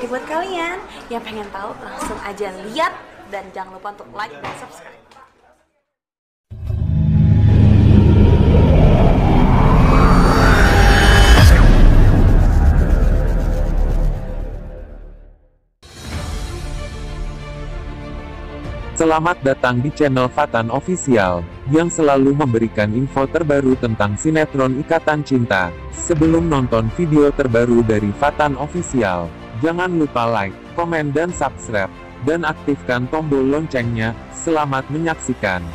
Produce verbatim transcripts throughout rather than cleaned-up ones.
Jadi buat kalian yang pengen tahu, langsung aja lihat dan jangan lupa untuk like dan subscribe. Selamat datang di channel Fatan Official, yang selalu memberikan info terbaru tentang sinetron Ikatan Cinta. Sebelum nonton video terbaru dari Fatan Official, jangan lupa like, komen dan subscribe, dan aktifkan tombol loncengnya. Selamat menyaksikan.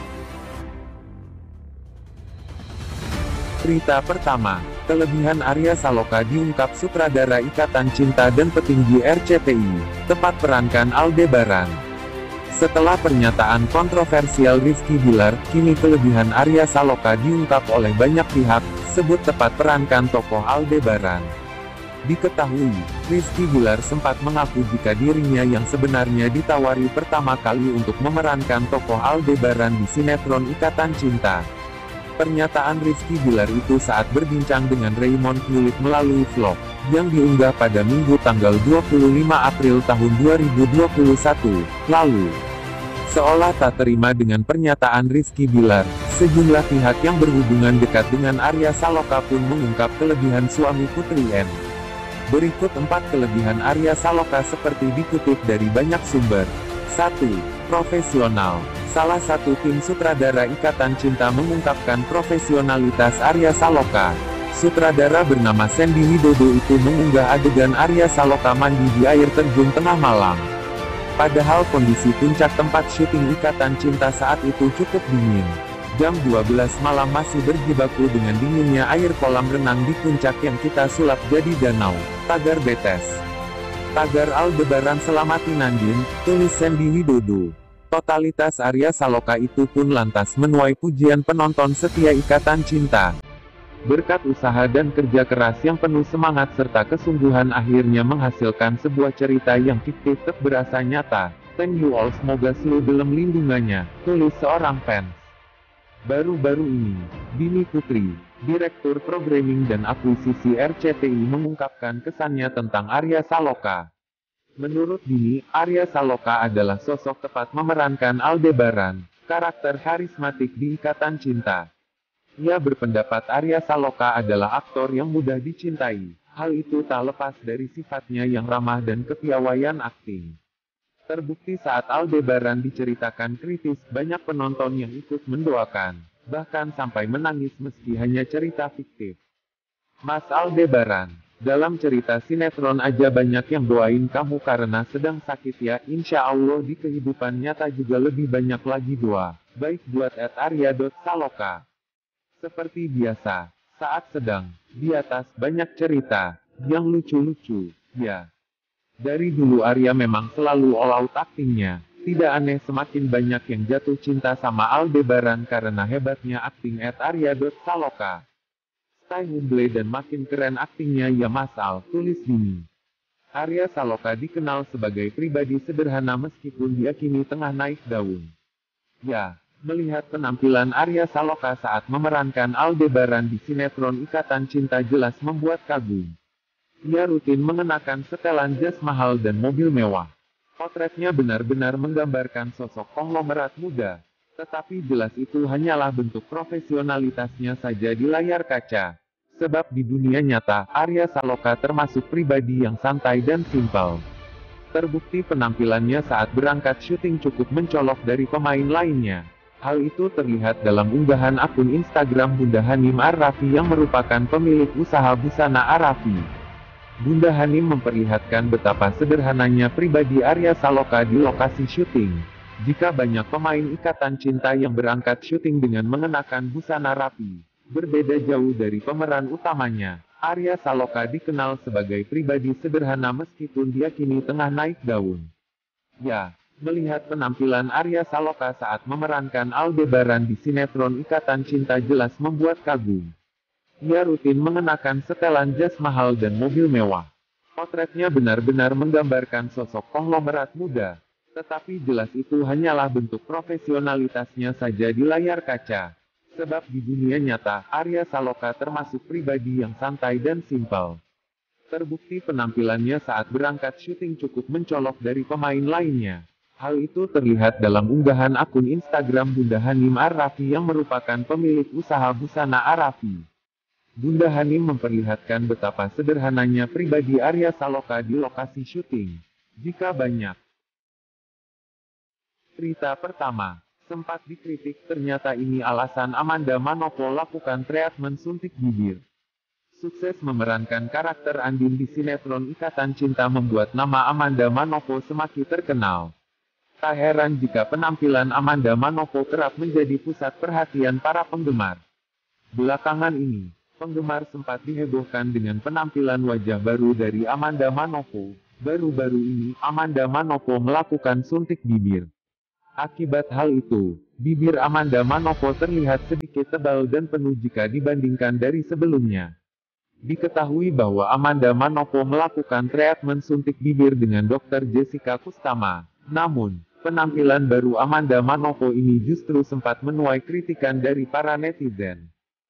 Berita pertama, kelebihan Arya Saloka diungkap sutradara Ikatan Cinta dan petinggi R C T I, tepat perankan Aldebaran. Setelah pernyataan kontroversial Rizky Bilar, kini kelebihan Arya Saloka diungkap oleh banyak pihak, sebut tepat perankan tokoh Aldebaran. Diketahui, Rizky Bilar sempat mengaku jika dirinya yang sebenarnya ditawari pertama kali untuk memerankan tokoh Aldebaran di sinetron Ikatan Cinta. Pernyataan Rizky Bilar itu saat berbincang dengan Raymond Kulit melalui vlog, yang diunggah pada Minggu tanggal dua puluh lima April tahun dua ribu dua puluh satu, lalu. Seolah tak terima dengan pernyataan Rizky Bilar, sejumlah pihak yang berhubungan dekat dengan Arya Saloka pun mengungkap kelebihan suami Putri N. Berikut empat kelebihan Arya Saloka seperti dikutip dari banyak sumber. satu. Profesional. Salah satu tim sutradara Ikatan Cinta mengungkapkan profesionalitas Arya Saloka. Sutradara bernama Sandy Widodo itu mengunggah adegan Arya Saloka mandi di air terjun tengah malam. Padahal kondisi puncak tempat syuting Ikatan Cinta saat itu cukup dingin. Jam dua belas malam masih berjibaku dengan dinginnya air kolam renang di puncak yang kita sulap jadi danau. Tagar betes. Tagar Aldebaran selamati Nandin, tulis Sandy Widodo. Totalitas Arya Saloka itu pun lantas menuai pujian penonton setia Ikatan Cinta. Berkat usaha dan kerja keras yang penuh semangat serta kesungguhan akhirnya menghasilkan sebuah cerita yang fiktif tak berasa nyata. Thank you all, semoga selalu dalam lindungannya, tulis seorang fans. Baru-baru ini, Bini Putri, Direktur Programming dan Akuisisi R C T I mengungkapkan kesannya tentang Arya Saloka. Menurut Bini, Arya Saloka adalah sosok tepat memerankan Aldebaran, karakter karismatik di Ikatan Cinta. Ia berpendapat Arya Saloka adalah aktor yang mudah dicintai. Hal itu tak lepas dari sifatnya yang ramah dan kepiawaian akting. Terbukti saat Aldebaran diceritakan kritis, banyak penonton yang ikut mendoakan, bahkan sampai menangis meski hanya cerita fiktif. Mas Aldebaran, dalam cerita sinetron aja banyak yang doain kamu karena sedang sakit ya. Insya Allah di kehidupan nyata juga lebih banyak lagi doa, baik buat at arya.saloka. Seperti biasa, saat sedang di atas banyak cerita yang lucu-lucu, ya. Dari dulu Arya memang selalu all out aktingnya. Tidak aneh semakin banyak yang jatuh cinta sama Aldebaran karena hebatnya akting at arya.saloka. Stay humble dan makin keren aktingnya ya Mas Al, tulis Bini. Arya Saloka dikenal sebagai pribadi sederhana meskipun diyakini tengah naik daun. Ya. Melihat penampilan Arya Saloka saat memerankan Aldebaran di sinetron Ikatan Cinta jelas membuat kagum. Ia rutin mengenakan setelan jas mahal dan mobil mewah. Potretnya benar-benar menggambarkan sosok konglomerat muda. Tetapi jelas itu hanyalah bentuk profesionalitasnya saja di layar kaca. Sebab di dunia nyata, Arya Saloka termasuk pribadi yang santai dan simpel. Terbukti penampilannya saat berangkat syuting cukup mencolok dari pemain lainnya. Hal itu terlihat dalam unggahan akun Instagram Bunda Hanim Ar-Rafi yang merupakan pemilik usaha busana Ar-Rafi. Bunda Hanim memperlihatkan betapa sederhananya pribadi Arya Saloka di lokasi syuting. Jika banyak pemain Ikatan Cinta yang berangkat syuting dengan mengenakan busana rapi, berbeda jauh dari pemeran utamanya, Arya Saloka dikenal sebagai pribadi sederhana meskipun diyakini tengah naik daun. Ya. Melihat penampilan Arya Saloka saat memerankan Aldebaran di sinetron Ikatan Cinta jelas membuat kagum. Ia rutin mengenakan setelan jas mahal dan mobil mewah. Potretnya benar-benar menggambarkan sosok konglomerat muda. Tetapi jelas itu hanyalah bentuk profesionalitasnya saja di layar kaca. Sebab di dunia nyata, Arya Saloka termasuk pribadi yang santai dan simpel. Terbukti penampilannya saat berangkat syuting cukup mencolok dari pemain lainnya. Hal itu terlihat dalam unggahan akun Instagram Bunda Hanim Ar-Rafi yang merupakan pemilik usaha busana Ar-Rafi. Bunda Hanim memperlihatkan betapa sederhananya pribadi Arya Saloka di lokasi syuting. Jika banyak cerita pertama sempat dikritik, ternyata ini alasan Amanda Manopo lakukan treatment suntik bibir. Sukses memerankan karakter Andin di sinetron Ikatan Cinta membuat nama Amanda Manopo semakin terkenal. Tak heran jika penampilan Amanda Manopo kerap menjadi pusat perhatian para penggemar. Belakangan ini, penggemar sempat dihebohkan dengan penampilan wajah baru dari Amanda Manopo. Baru-baru ini, Amanda Manopo melakukan suntik bibir. Akibat hal itu, bibir Amanda Manopo terlihat sedikit tebal dan penuh jika dibandingkan dari sebelumnya. Diketahui bahwa Amanda Manopo melakukan treatment suntik bibir dengan dokter Jessica Kustama. Namun, penampilan baru Amanda Manopo ini justru sempat menuai kritikan dari para netizen.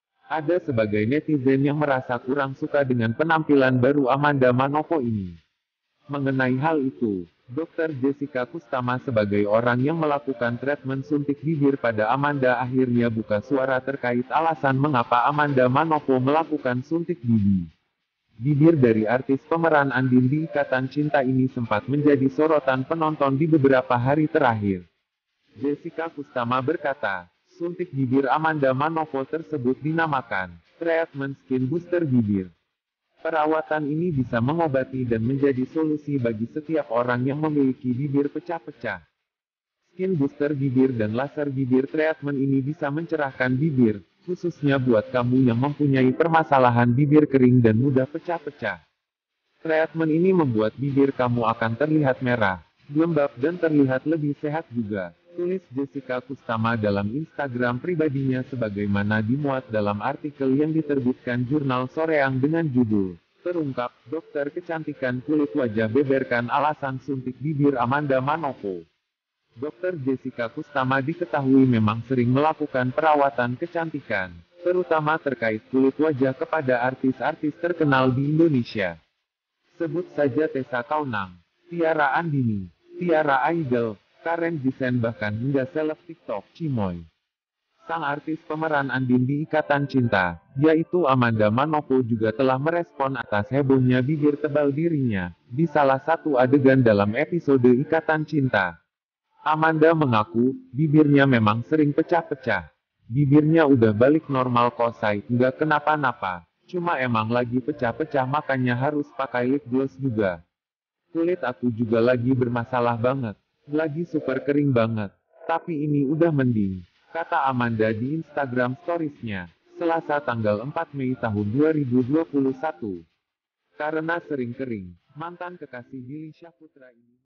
Ada sebagai netizen yang merasa kurang suka dengan penampilan baru Amanda Manopo ini. Mengenai hal itu, dokter Jessica Kustama sebagai orang yang melakukan treatment suntik bibir pada Amanda akhirnya buka suara terkait alasan mengapa Amanda Manopo melakukan suntik bibir. Bibir dari artis pemeran Andin di Ikatan Cinta ini sempat menjadi sorotan penonton di beberapa hari terakhir. Jessica Kustama berkata, suntik bibir Amanda Manopo tersebut dinamakan treatment skin booster bibir. Perawatan ini bisa mengobati dan menjadi solusi bagi setiap orang yang memiliki bibir pecah-pecah. Skin booster bibir dan laser bibir treatment ini bisa mencerahkan bibir, khususnya buat kamu yang mempunyai permasalahan bibir kering dan mudah pecah-pecah. Treatment ini membuat bibir kamu akan terlihat merah, lembab dan terlihat lebih sehat juga, tulis Jessica Kustama dalam Instagram pribadinya sebagaimana dimuat dalam artikel yang diterbitkan jurnal Soreang dengan judul, terungkap, dokter kecantikan kulit wajah beberkan alasan suntik bibir Amanda Manopo. dokter Jessica Kustama diketahui memang sering melakukan perawatan kecantikan, terutama terkait kulit wajah kepada artis-artis terkenal di Indonesia. Sebut saja Tessa Kaunang, Tiara Andini, Tiara Aidel, Karen Jisen bahkan hingga seleb TikTok Cimoy. Sang artis pemeran Andin di Ikatan Cinta, yaitu Amanda Manopo juga telah merespon atas hebohnya bibir tebal dirinya, di salah satu adegan dalam episode Ikatan Cinta. Amanda mengaku, bibirnya memang sering pecah-pecah. Bibirnya udah balik normal kok say, nggak kenapa-napa. Cuma emang lagi pecah-pecah makanya harus pakai lip gloss juga. Kulit aku juga lagi bermasalah banget. Lagi super kering banget. Tapi ini udah mending, kata Amanda di Instagram Stories-nya, Selasa tanggal empat Mei tahun dua ribu dua puluh satu. Karena sering kering, mantan kekasih Billy Syahputra ini